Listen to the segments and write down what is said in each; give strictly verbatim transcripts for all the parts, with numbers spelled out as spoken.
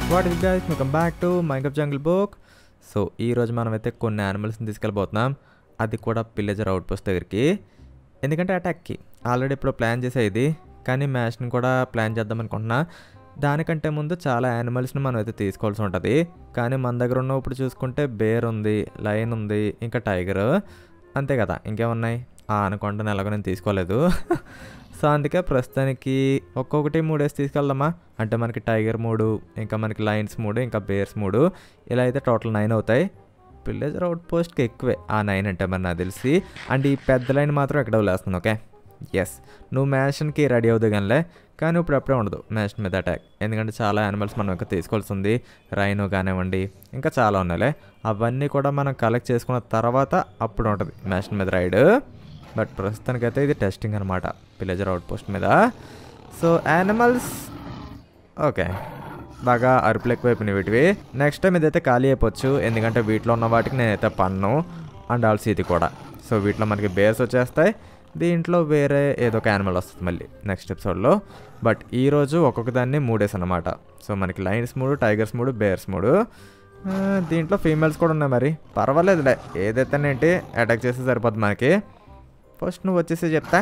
What is guys, welcome back to Minecraft jungle book. So ఈరోజు మనమైతే కొన్ని యానిమల్స్ని తీసుకెళ్ళిపోతున్నాం, అది కూడా పిల్లేజర్ అవుట్ పోస్ట్ దగ్గరికి. ఎందుకంటే అటాక్కి ఆల్రెడీ ఇప్పుడు ప్లాన్ చేసేది, కానీ మ్యాచ్ని కూడా ప్లాన్ చేద్దాం అనుకుంటున్నా. దానికంటే ముందు చాలా యానిమల్స్ని మనం అయితే తీసుకోవాల్సి ఉంటుంది. కానీ మన దగ్గర ఉన్న ఇప్పుడు చూసుకుంటే బేర్ ఉంది, లయన్ ఉంది, ఇంకా టైగర్, అంతే కదా. ఇంకేమున్నాయి? అనుకుంటాను ఎలాగో నేను తీసుకోలేదు. సో అందుకే ప్రస్తుతానికి ఒక్కొక్కటి మూడేసి తీసుకెళ్దామా. అంటే మనకి టైగర్ మూడు, ఇంకా మనకి లయన్స్ మూడు, ఇంకా బేర్స్ మూడు, ఇలా అయితే టోటల్ నైన్ అవుతాయి. పిల్లేజర్ అవుట్ పోస్ట్కి ఎక్కువే ఆ నైన్ అంటే మరి నాకు తెలిసి. అండ్ ఈ పెద్ద లైన్ మాత్రం ఎక్కడ వదిలేస్తున్నాను. ఓకే, ఎస్, నువ్వు మ్యాషన్కి రెడీ అవుతుంది కానిలే, కానీ ఇప్పుడు అప్పుడే ఉండదు మ్యాషన్ మీద అటాక్. ఎందుకంటే చాలా యానిమల్స్ మనం ఇంకా తీసుకోవాల్సి ఉంది. రైనో కానివ్వండి, ఇంకా చాలా ఉన్నాయిలే. అవన్నీ కూడా మనం కలెక్ట్ చేసుకున్న తర్వాత అప్పుడు ఉంటుంది మ్యాషన్ మీద రైడ్. బట్ ప్రస్తుతానికైతే ఇది టెస్టింగ్ అనమాట పిల్లేజర్ అవుట్ పోస్ట్ మీద. సో యానిమల్స్ ఓకే, బాగా అరుపులు ఎక్కువైపోయినాయి వీటివి. నెక్స్ట్ టైం ఇదైతే ఖాళీ అయిపోవచ్చు, ఎందుకంటే వీటిలో ఉన్న వాటికి నేనైతే పన్ను. అండ్ ఆల్సో ఇది కూడా. సో వీటిలో మనకి బేర్స్ వచ్చేస్తాయి, దీంట్లో వేరే ఏదో ఒక యానిమల్ వస్తుంది మళ్ళీ నెక్స్ట్ ఎపిసోడ్లో. బట్ ఈరోజు ఒక్కొక్క దాన్ని మూడేసి అనమాట. సో మనకి లయన్స్ మూడు, టైగర్స్ మూడు, బేర్స్ మూడు. దీంట్లో ఫీమేల్స్ కూడా ఉన్నాయి, మరి పర్వాలేదులే, ఏదైతేనేంటి అటాక్ చేస్తే సరిపోద్ది మనకి. ఫస్ట్ నువ్వు వచ్చేసి చెప్తా.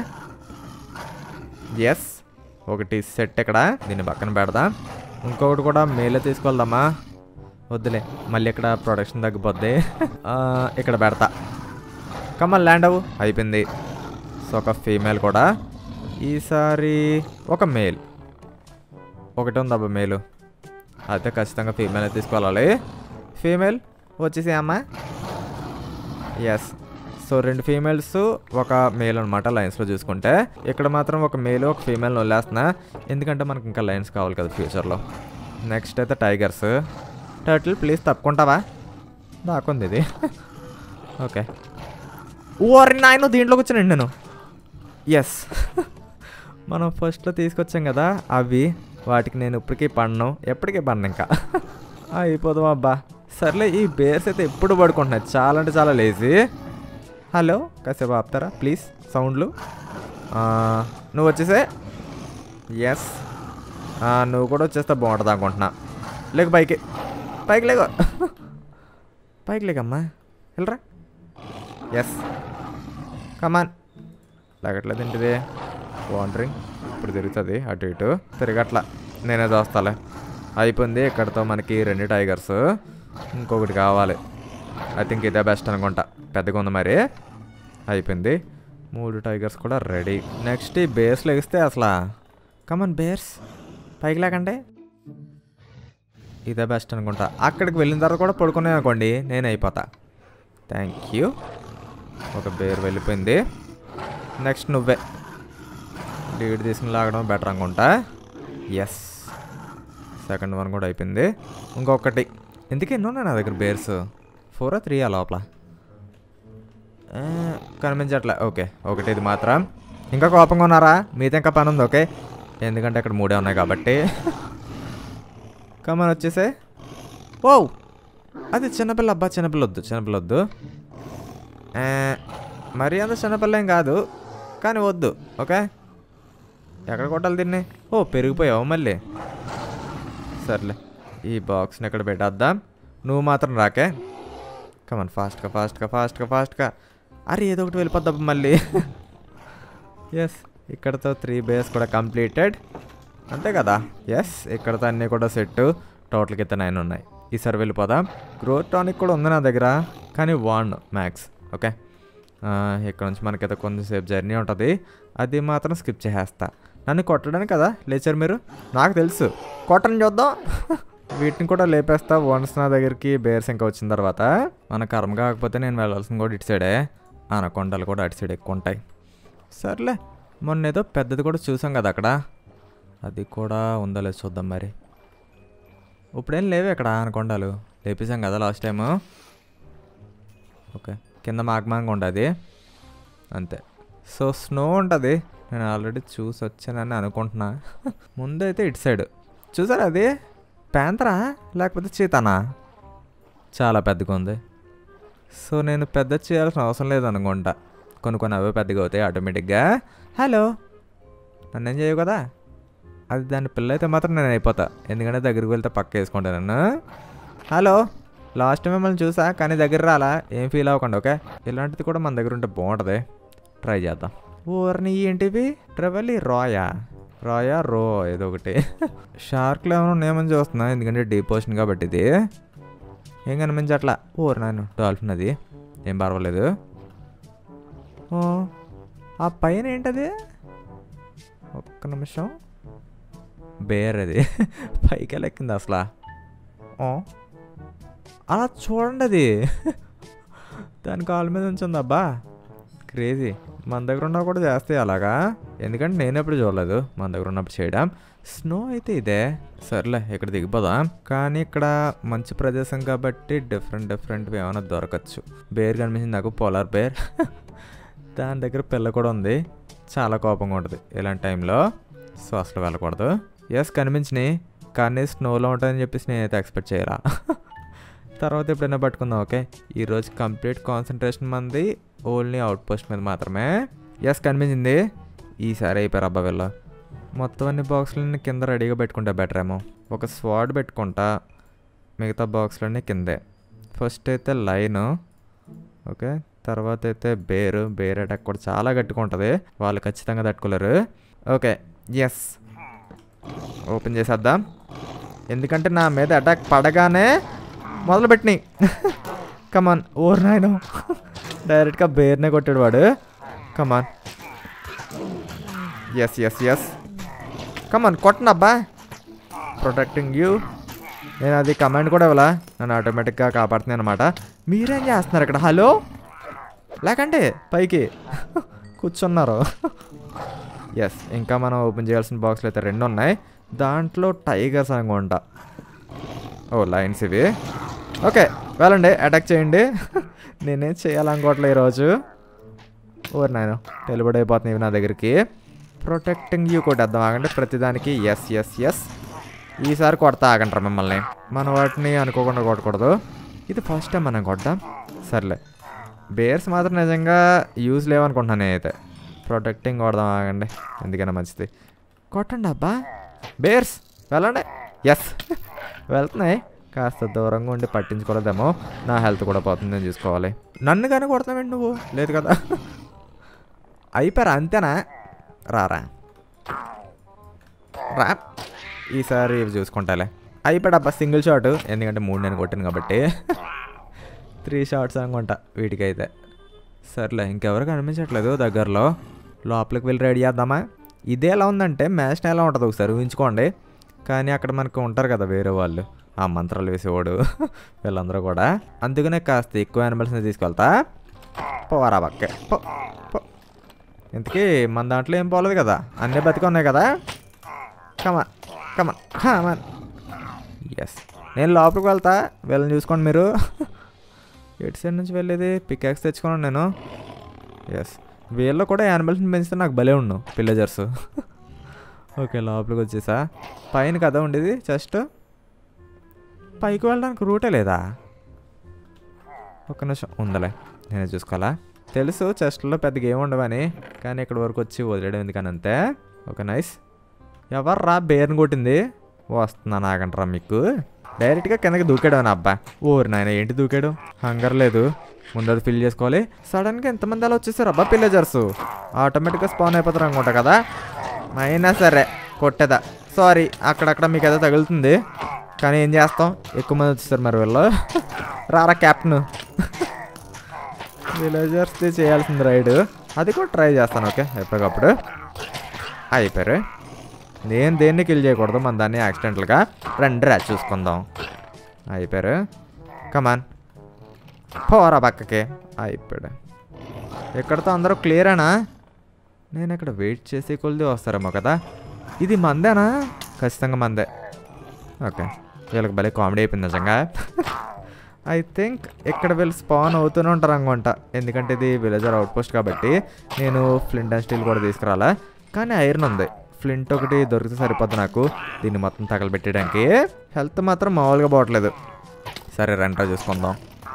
ఎస్, ఒకటి సెట్ ఇక్కడ, దీన్ని పక్కన పెడదాం. ఇంకొకటి కూడా మేలే తీసుకెళ్దామా? వద్దులే, మళ్ళీ ఇక్కడ ప్రొడక్షన్ తగ్గిపోద్ది. ఇక్కడ పెడతా. కమ్మల్ ల్యాండ్ అవ్వు. అయిపోయింది. సో ఒక ఫీమేల్ కూడా. ఈసారి ఒక మేల్ ఒకటి ఉంది అబ్బా, మేలు అయితే ఖచ్చితంగా ఫీమేల్ తీసుకోవాలి. ఫీమేల్ వచ్చేసి అమ్మ. ఎస్, సో రెండు ఫీమేల్స్ ఒక మేల్ అనమాట లైన్స్లో చూసుకుంటే. ఇక్కడ మాత్రం ఒక మేల్ ఒక ఫీమేల్ని వదిలేస్తున్నా, ఎందుకంటే మనకి ఇంకా లైన్స్ కావాలి కదా ఫ్యూచర్లో. నెక్స్ట్ అయితే టైగర్స్. టర్టిల్ ప్లీజ్ తప్పుకుంటావా? దాకుంది ఇది. ఓకే, ఓరి నాయన దీంట్లోకి వచ్చానండి నేను. ఎస్, మనం ఫస్ట్లో తీసుకొచ్చాం కదా అవి, వాటికి నేను ఇప్పటికీ పడను, ఎప్పటికీ పడను ఇంకా. అయిపోదాం అబ్బా. సర్లే, ఈ బేర్స్ అయితే ఎప్పుడు పడుకుంటున్నాయి, చాలా అంటే చాలా లేజీ. హలో, కాసేపు ఆపుతారా ప్లీజ్ సౌండ్లు? నువ్వు వచ్చేసే. ఎస్, నువ్వు కూడా వచ్చేస్తే బాగుంటుంది అనుకుంటున్నా. లేక పైకి, పైకి లేక, పైకి లేకమ్మా, వెళ్ళరా. ఎస్, కమాన్. లాగట్లేదు ఏంటిది? వాండరింగ్. ఇప్పుడు తిరుగుతుంది అటు ఇటు, తిరగట్లా, నేనే చూస్తాలే. అయిపోయింది. ఇక్కడతో మనకి రెండు టైగర్స్, ఇంకొకటి కావాలి. ఐ థింక్ ఇదే బెస్ట్ అనుకుంటా, పెద్దగా ఉంది మరి. అయిపోయింది, మూడు టైగర్స్ కూడా రెడీ. నెక్స్ట్ ఈ బేర్స్ లెగిస్తే అసలు కమన్ బేర్స్ పైకి లేకండి, ఇదే బెస్ట్ అనుకుంటా. అక్కడికి వెళ్ళిన తర్వాత కూడా పడుకునే అనుకోండి, నేను అయిపోతా. Thank you. ఒక బేర్ వెళ్ళిపోయింది. నెక్స్ట్ నువ్వే లీడ్ తీసుకుని లాగడం బెటర్ అనుకుంటా. ఎస్, సెకండ్ వన్ కూడా అయిపోయింది. ఇంకొకటి, ఎందుకు ఎన్నో ఉన్నాయి నా దగ్గర బేర్స్? ఫోరా త్రీయా లోపల కనిపించట్లే. ఓకే, ఒకటి ఇది మాత్రం. ఇంకా కోపంగా ఉన్నారా? మీతో ఇంకా పని ఉంది. ఓకే, ఎందుకంటే అక్కడ మూడే ఉన్నాయి కాబట్టి. కమన్ వచ్చేసే. ఓ, అది చిన్నపిల్ల అబ్బా, చిన్నపిల్ల వద్దు, చిన్నపిల్ల వద్దు. మరీ అంత చిన్నపిల్ల ఏం కాదు, కానీ వద్దు. ఓకే, ఎక్కడ కొట్టాలి దీన్ని? ఓ, పెరిగిపోయావు మళ్ళీ. సర్లే, ఈ బాక్స్ని ఎక్కడ పెట్టేద్దాం. నువ్వు మాత్రం రాకే. కమన్, ఫాస్ట్గా ఫాస్ట్గా ఫాస్ట్గా ఫాస్ట్గా. అరే ఏదో ఒకటి వెళ్ళిపోద్దాం మళ్ళీ. ఎస్, ఇక్కడతో త్రీ బేస్ కూడా కంప్లీటెడ్, అంతే కదా. ఎస్, ఇక్కడతో అన్నీ కూడా సెట్. టోటల్కి అయితే నైన్ ఉన్నాయి. ఈసారి వెళ్ళిపోదాం. గ్రోత్ టానిక్ కూడా ఉంది నా దగ్గర, కానీ వన్ మ్యాక్స్. ఓకే, ఇక్కడ నుంచి మనకైతే కొంచెంసేపు జర్నీ ఉంటుంది, అది మాత్రం స్కిప్ చేసేస్తా. నన్ను కొట్టడానికి కదా లేచారు మీరు, నాకు తెలుసు. కొట్టని చూద్దాం. వీటిని కూడా లేపేస్తా వన్స్ నా దగ్గరికి బేర్స్ ఇంకా వచ్చిన తర్వాత. మన కర్మ కాకపోతే నేను వెళ్ళాల్సింది కూడా ఇటు సైడే. అనకొండలు కూడా అటు సైడ్ ఎక్కువ ఉంటాయి. సర్లే, మొన్న ఏదో పెద్దది కూడా చూసాం కదా అక్కడ, అది కూడా ఉందో లేదు చూద్దాం మరి. ఇప్పుడేం లేవు ఇక్కడ అనకొండలు, లేపేసాం కదా లాస్ట్ టైము. ఓకే, కింద మాగమాంగా ఉండదు అంతే. సో స్నో ఉంటుంది, నేను ఆల్రెడీ చూసి వచ్చానని అనుకుంటున్నా. ముందైతే ఇటు సైడ్ చూసారా, అది ప్యాంతరా లేకపోతే చీతానా? చాలా పెద్దగా ఉంది. సో నేను పెద్ద చేయాల్సిన అవసరం లేదు అనుకుంటా, కొన్ని కొన్ని అవే పెద్దగా అవుతాయి ఆటోమేటిక్గా. హలో, నన్నేం చేయవు కదా. అది దాని పిల్ల అయితే మాత్రం నేను అయిపోతా, ఎందుకంటే దగ్గరికి వెళ్తే పక్క వేసుకుంటాను. హలో, లాస్ట్ టైం మిమ్మల్ని చూసా కానీ దగ్గర రాలా, ఏం ఫీల్ అవ్వకండి ఓకే. ఇలాంటిది కూడా మన దగ్గర ఉంటే బాగుంటుంది, ట్రై చేద్దాం. ఊరిని ఏంటివి ట్రెవెల్ రాయా రాయా రో ఏదో ఒకటి. షార్క్లో ఏమైనా ఉన్నాయేమని చూస్తున్నా, ఎందుకంటే డీప్ ఓషన్ కాబట్టి ఇది ఏం కనిపించట్లా. ఊరు నాను డాల్ఫిన్, అది ఏం పర్వాలేదు. ఆ పైన ఏంటది, ఒక్క నిమిషం, బేర్ అది పైకి లెక్కింది అసలు. అలా చూడండి, అది దాని కాళ్ళ మీద ఉంచింది. అబ్బా క్రేజీ. మన దగ్గర ఉన్నప్పుడు కూడా చేస్తాయి అలాగా, ఎందుకంటే నేను ఎప్పుడు చూడలేదు మన దగ్గర ఉన్నప్పుడు చేయడం. స్నో అయితే ఇదే, సర్లే ఇక్కడ దిగిపోదాం. కానీ ఇక్కడ మంచి ప్రదేశం కాబట్టి డిఫరెంట్ డిఫరెంట్ ఏమైనా దొరకచ్చు. బేర్ కనిపించింది నాకు, పోలార్ బేర్. దాని దగ్గర పిల్ల కూడా ఉంది, చాలా కోపంగా ఉంటుంది ఇలాంటి టైంలో, సో అసలు వెళ్ళకూడదు. ఎస్ కనిపించినాయి, కానీ స్నోలో ఉంటుందని చెప్పేసి నేనైతే ఎక్స్పెక్ట్ చేయాలా. తర్వాత ఎప్పుడైనా పట్టుకుందాం ఓకే. ఈరోజు కంప్లీట్ కాన్సన్ట్రేషన్ మంది ఓన్లీ అవుట్ పోస్ట్ మీద మాత్రమే. ఎస్ కనిపించింది, ఈసారి అయిపోయారు అబ్బా వీళ్ళు. మొత్తం అన్ని బాక్సులన్నీ కింద రెడీగా పెట్టుకుంటా బెటర్ ఏమో. ఒక స్వాడ్ పెట్టుకుంటా, మిగతా బాక్సులన్నీ కిందే. ఫస్ట్ అయితే లైన్ ఓకే, తర్వాత అయితే బేరు. బేర్ అటాక్ కూడా చాలా గట్టిగా ఉంటుంది, వాళ్ళు ఖచ్చితంగా తట్టుకోలేరు. ఓకే ఎస్ ఓపెన్ చేసేద్దాం, ఎందుకంటే నా మీద అటాక్ పడగానే మొదలుపెట్టినాయి. కమాన్, ఓర్ నాయను, డైరెక్ట్గా బేర్నే కొట్టాడు వాడు. Come on, yes yes yes come on కొట్టను అబ్బా, ప్రొటెక్టింగ్ యూ. నేను అది కమాండ్ కూడా ఇవ్వాలా, నన్ను ఆటోమేటిక్గా కాపాడుతున్నాయి అనమాట. మీరేం చేస్తున్నారు ఇక్కడ, హలో లేకంటే పైకి కూర్చున్నారు. ఎస్ ఇంకా మనం ఓపెన్ చేయాల్సిన బాక్స్లు అయితే రెండు ఉన్నాయి, దాంట్లో టైగర్స్ అనుకుంటా. ఓ లైన్స్ ఇవి, ఓకే వెళ్ళండి అటాక్ చేయండి. నేనేం చేయాలనుకోవట్లే ఈరోజు. ఓర్ నాయన తెలిబడైపోతున్నాయి ఇవి నా దగ్గరికి. ప్రొటెక్టింగ్ యూ కొట్టేద్దాం ఆగండి ప్రతిదానికి. ఎస్ ఎస్ ఎస్ ఈసారి కొడతా ఆగంటారా మిమ్మల్ని, మన వాటిని అనుకోకుండా కొట్టకూడదు. ఇది ఫస్ట్ టైం మనం కొట్టాం, సర్లే. బేర్స్ మాత్రం నిజంగా యూజ్ లేవనుకుంటున్నాను నేనైతే. ప్రొటెక్టింగ్ కొడదాం ఆగండి, ఎందుకైనా మంచిది. కొట్టండి అబ్బా బేర్స్, వెళ్ళండి. ఎస్ వెళ్తున్నాయి, కాస్త దూరంగా ఉండి పట్టించుకోలేదేమో, నా హెల్త్ కూడా పోతుంది, నేను చూసుకోవాలి. నన్ను కానీ కొడతావేంటి నువ్వు, లేదు కదా. అయిపోయారా అంతేనా, రారా రా, ఈసారి ఇవి చూసుకుంటాలే. అయిపోయాడు అబ్బా సింగిల్ షాట్, ఎందుకంటే మూడు నేను కొట్టాను కాబట్టి. త్రీ షాట్స్ అనుకుంటా వీటికైతే. సర్లే ఇంకెవరు కనిపించట్లేదు దగ్గరలో, లోపలికి వెళ్ళి రెడీ చేద్దామా. ఇదే ఎలా ఉందంటే మ్యాచ్ ఎలా ఉంటుంది ఒకసారి ఊహించుకోండి. కానీ అక్కడ మనకు ఉంటారు కదా వేరే వాళ్ళు, ఆ మంత్రాలు వేసేవాడు, వీళ్ళందరూ కూడా. అందుకనే కాస్త ఎక్కువ యానిమల్స్ని తీసుకెళ్తా. పోవారా పక్కే పో పో. ఇంతకీ మన దాంట్లో ఏం పోలేదు కదా, అన్నీ బతికి ఉన్నాయి కదా. కమాన్ కమాన్ కమాన్. ఎస్ నేను లోపలికి వెళ్తా, వీళ్ళని చూసుకోండి మీరు. ఎటు సైడ్ నుంచి వెళ్ళేది, పికాక్స్ తెచ్చుకున్నాను నేను. ఎస్ వీళ్ళు కూడా యానిమల్స్ని పెంచితే నాకు భలే ఉన్నావు పిల్లజర్స్. ఓకే లోపలికి వచ్చేసా. పైన కదా ఉండేది చెస్ట్, పైకి వెళ్ళడానికి రూటే లేదా. ఒక్క నిమిషం ఉందలే, నేనే చూసుకోవాలా. తెలుసు చెస్ట్లో పెద్దగా ఏమి ఉండవని, కానీ ఇక్కడ వరకు వచ్చి వదిలేయడం ఎందుకని అంతే. Okay nice. ఎవర్రా బేర్ని కొట్టింది, వస్తున్నాను ఆగంటరా మీకు. డైరెక్ట్గా కిందకి దూకాడు అని అబ్బా. ఓరి నాయన ఏంటి దూకాడు, హంగర్ లేదు, ముందు అది ఫిల్ చేసుకోవాలి. సడన్గా ఎంతమంది అలా వచ్చేసారు అబ్బా పిల్లజర్స్, ఆటోమేటిక్గా స్పాన్ అయిపోతారు అనుకుంటా కదా. అయినా సరే కొట్టేదా, సారీ అక్కడక్కడ మీకు ఏదో తగులుతుంది, కానీ ఏం చేస్తాం ఎక్కువ మంది వచ్చేసారు మరి వీళ్ళు. రారా క్యాప్టెన్. విలేజర్స్ది చేయాల్సింది రైడ్, అది కూడా ట్రై చేస్తాను ఓకే ఎప్పటికప్పుడు. అయిపోయారు, నేను దేన్ని కిల్ చేయకూడదు, మన దాన్ని యాక్సిడెంటల్గా రెండు రా చూసుకుందాం. అయిపోయారు, కమాన్ పోరా పక్కకి. అయిపోయాడు. ఎక్కడితో అందరూ క్లియరేనా, నేను ఇక్కడ వెయిట్ చేసే కొలిది వస్తారేమో కదా. ఇది మందేనా, ఖచ్చితంగా మందే. ఓకే వీళ్ళకి భలే కామెడీ అయిపోయింది నిజంగా. ఐ థింక్ ఇక్కడ వీళ్ళు స్పాన్ అవుతూనే ఉంటారు అనుకుంటా, ఎందుకంటే ఇది విలేజర్ అవుట్ పోస్ట్ కాబట్టి. నేను ఫ్లింట్ అండ్ స్టీల్ కూడా తీసుకురాలా, కానీ ఐరన్ ఉంది. ఫ్లింట్ ఒకటి దొరికితే సరిపోద్ది నాకు దీన్ని మొత్తం తగలబెట్టడానికి. హెల్త్ మాత్రం మామూలుగా పోవట్లేదు. సరే రెంట్రా చూసుకుందాం.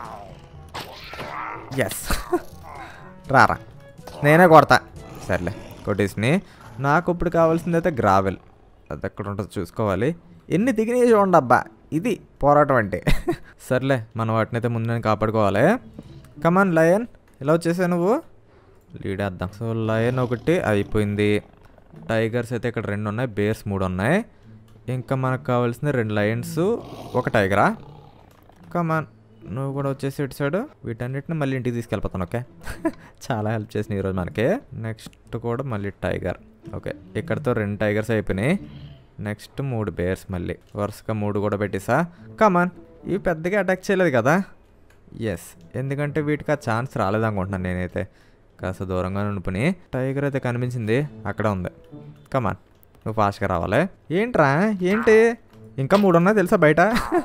ఎస్ రారా నేనే కొడతా. సర్లే కొట్టేసినాయి. నాకు ఇప్పుడు కావాల్సింది అయితే గ్రావెల్, అది ఎక్కడ ఉంటుందో చూసుకోవాలి. ఎన్ని దిగినాయి చూడండి అబ్బా, ఇది పోరాటం అంటే. సర్లే మనం వాటిని అయితే ముందు నేను కాపాడుకోవాలి. కమాన్ లయన్, ఇలా వచ్చేసా నువ్వు లీడేద్దాం. సో లయన్ ఒకటి అయిపోయింది. టైగర్స్ అయితే ఇక్కడ రెండు ఉన్నాయి, బేర్స్ మూడు ఉన్నాయి. ఇంకా మనకు కావాల్సింది రెండు లయన్స్, ఒక టైగరా. కమాన్ నువ్వు కూడా వచ్చేసి ఇటు సైడ్. వీటన్నిటిని మళ్ళీ ఇంటికి తీసుకెళ్ళిపోతాను. ఓకే, చాలా హెల్ప్ చేసింది ఈరోజు మనకి. నెక్స్ట్ కూడా మళ్ళీ టైగర్. ఓకే, ఇక్కడతో రెండు టైగర్స్ అయిపోయినాయి. నెక్స్ట్ మూడు బేర్స్, మళ్ళీ వరుసగా మూడు కూడా పెట్టేసా. కమాన్, ఇవి పెద్దగా అటాక్ చేయలేదు కదా. ఎస్, ఎందుకంటే వీటికి ఆ ఛాన్స్ రాలేదనుకుంటున్నాను నేనైతే. కాస్త దూరంగా ఉండిపోయి టైగర్ అయితే కనిపించింది, అక్కడ ఉంది. కమాన్ నువ్వు ఫాస్ట్గా రావాలి. ఏంట్రా ఏంటి, ఇంకా మూడు ఉన్నాయి తెలుసా బయట.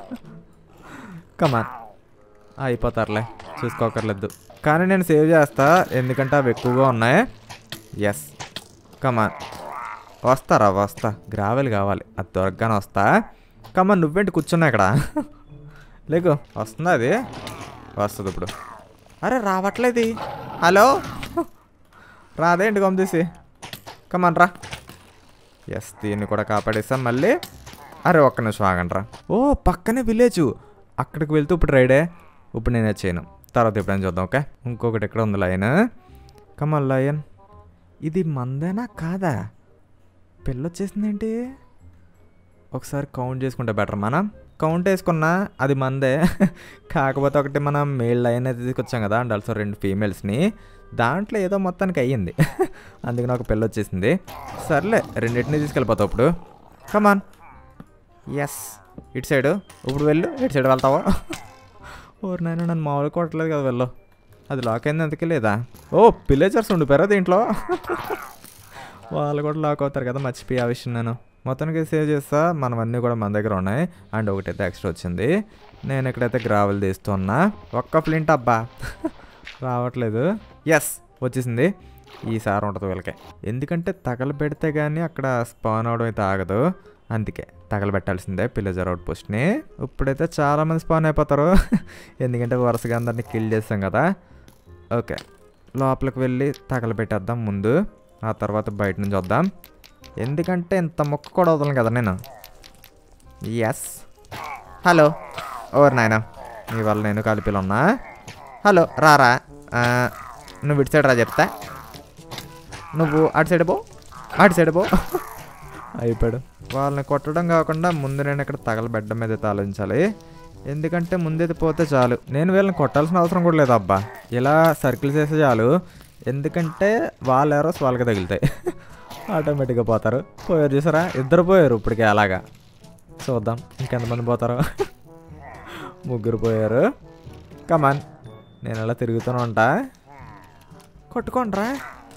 కమాన్ అయిపోతారులే, చూసుకోకర్లేదు. కానీ నేను సేవ్ చేస్తా, ఎందుకంటే అవి ఎక్కువగా ఉన్నాయి. ఎస్, కమాన్ వస్తారా, వస్తా. గ్రావెల్ కావాలి, అది దొరకగానే వస్తా. కమాన్ నువ్వేంటి కూర్చున్నా ఇక్కడ. లేకు, వస్తుందా అది, వస్తుంది ఇప్పుడు. అరే రావట్లేదు, హలో రాదేంటి గమ్ తీసి. కమాన్ రా. ఎస్, దీన్ని కూడా కాపాడేస్తాం మళ్ళీ. అరే ఒక్క నిమిషం ఆగండి రా. ఓ పక్కనే విలేజ్, అక్కడికి వెళ్తూ ఇప్పుడు రైడే. ఇప్పుడు నేను చేయను, తర్వాత ఎప్పుడైనా చూద్దాం. ఓకే, ఇంకొకటి ఎక్కడ ఉంది లయన్. కమాన్ లయన్, ఇది మందేనా కాదా? పిల్ల వచ్చేసింది ఏంటి? ఒకసారి కౌంట్ చేసుకుంటే బెటర్. మనం కౌంట్ వేసుకున్నా అది మందే. కాకపోతే ఒకటి మనం మేల్ లయన్ అయితే తీసుకొచ్చాం కదా, అండ్ ఆల్సో రెండు ఫీమేల్స్ని. దాంట్లో ఏదో మొత్తానికి అయ్యింది, అందుకని ఒక పిల్ల వచ్చేసింది. సర్లే రెండింటిని తీసుకెళ్ళిపోతావు ఇప్పుడు. కమాన్. ఎస్, ఇటు సైడు ఇప్పుడు వెళ్ళు. ఇటు సైడ్ వెళ్తావా? ఓరు నాయన, నన్ను మామూలుగా కొట్టలేదు కదా. వెళ్ళు, అది లాక్ అయింది అందుకే లేదా. ఓ పిల్లేజర్స్ ఉండిపోయారా దీంట్లో. వాళ్ళు కూడా లాక్ అవుతారు కదా, మర్చిపోయి ఆ విషయం. నేను మొత్తానికి సేవ్ చేస్తా. మనవన్నీ కూడా మన దగ్గర ఉన్నాయి. అండ్ ఒకటైతే ఎక్స్ట్రా వచ్చింది. నేను ఇక్కడైతే గ్రావెల్ తీస్తున్నా. ఒక్క ఫ్లింట్ అబ్బా రావట్లేదు. ఎస్ వచ్చేసింది. ఈసారి ఉంటుంది వీళ్ళకి, ఎందుకంటే తగలబెడితే కానీ అక్కడ స్పాన్ అవడం అయితే ఆగదు. అందుకే తగలబెట్టాల్సిందే పిల్లజర్ అవుట్ పోస్ట్ని. ఇప్పుడైతే చాలామంది స్పాన్ అయిపోతారు, ఎందుకంటే వరుసగా అందరినీ కిల్ చేస్తాం కదా. ఓకే, లోపలికి వెళ్ళి తగలబెట్టేద్దాం ముందు, ఆ తర్వాత బయట నుంచి వద్దాం. ఎందుకంటే ఇంత మొక్క కూడా వదలను కదా నేను. ఎస్, హలో ఓవర్ నాయన, నీ వల్ల నేను కలిపిలు ఉన్నా. హలో రారా, నువ్వు ఇటు సైడ్ రా చెప్తా. నువ్వు అటు సైడ్ పో, అటు సైడ్ పో. అయిపోయాడు. వాళ్ళని కొట్టడం కాకుండా ముందు నేను ఇక్కడ తగలబెట్టడం మీద అయితే ఆలోచించాలి. ఎందుకంటే ముందైతే పోతే చాలు, నేను వీళ్ళని కొట్టాల్సిన అవసరం కూడా లేదు అబ్బా. ఇలా సర్కిల్స్ వేస్తే చాలు, ఎందుకంటే వాళ్ళ ఎరోస్ వాళ్ళకి తగులుతాయి, ఆటోమేటిక్గా పోతారు. పోయారు చూసారా, ఇద్దరు పోయారు ఇప్పటికే. అలాగా చూద్దాం ఇంకెంతమంది పోతారో. ముగ్గురు పోయారు. కమాన్, నేను అలా తిరుగుతూనే ఉంటా. కొట్టుకోండిరా.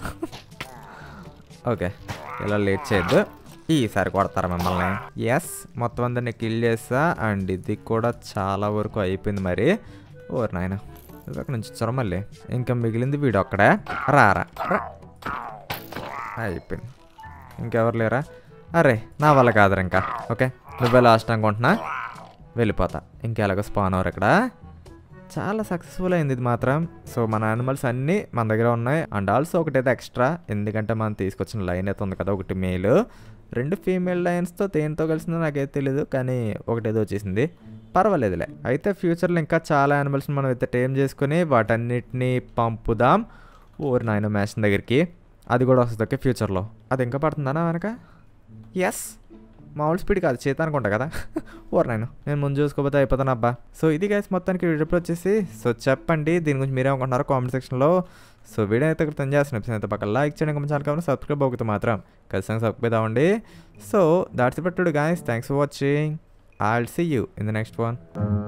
ఓకే, ఇలా లేట్ చేయొద్దు, ఈసారి కొడతారా మిమ్మల్ని. ఎస్, మొత్తం అందరినీ కిల్ చేస్తా. అండ్ ఇది కూడా చాలా వరకు అయిపోయింది మరి. ఓరు నాయన, అక్కడ నుంచి వచ్చారా మళ్ళీ. ఇంకా మిగిలింది వీడు ఒక్కడే. రారా రా, అయిపోయింది. ఇంకెవరు లేరా? అరే నా వల్ల కాదురా ఇంకా. ఓకే, నువ్వే లాస్ట్ అనుకుంటున్నా, వెళ్ళిపోతా. ఇంకెలాగో స్పాన్ అవర్ ఇక్కడ. చాలా సక్సెస్ఫుల్ అయింది ఇది మాత్రం. సో మన యానిమల్స్ అన్నీ మన దగ్గర ఉన్నాయి. అండ్ ఆల్సో ఒకటైతే ఎక్స్ట్రా, ఎందుకంటే మనం తీసుకొచ్చిన లైన్ అయితే ఉంది కదా, ఒకటి మేల్, రెండు ఫీమేల్ లైన్స్తో దేంతో కలిసిందో నాకైతే తెలీదు, కానీ ఒకటేదో వచ్చేసింది. పర్వాలేదులే. అయితే ఫ్యూచర్లో ఇంకా చాలా యానిమల్స్ని మనం అయితే టేమ్ చేసుకుని వాటన్నిటిని పంపుదాం ఓర్ నాయన మ్యాషన్ దగ్గరికి. అది కూడా వస్తుంది ఓకే ఫ్యూచర్లో. అది ఇంకా పడుతుందా వెనక? ఎస్, మామూలు స్పీడ్ కాదు, చేత అనుకుంటా కదా. ఓర్ నేను నేను ముందు చూసుకోకపోతే అయిపోతాను అబ్బా. సో ఇది గైస్ మొత్తానికి వీడియో వచ్చేసి. సో చెప్పండి దీని గురించి మీరేమనుకుంటున్నారో కామెంట్ సెక్షన్లో. సో వీడియో అయితే ఇక్కడ తను చేసిన ఎపిసోడ్ అయితే పక్కన లైక్ చేయడం కొంచెం ఛానల్ కాబట్టి సబ్స్క్రైబ్ అవుతుంది మాత్రం ఖచ్చితంగా సబ్స్క్రైబ్ అవ్వండి. So that's it today guys, thanks for watching. I will see you in the next one.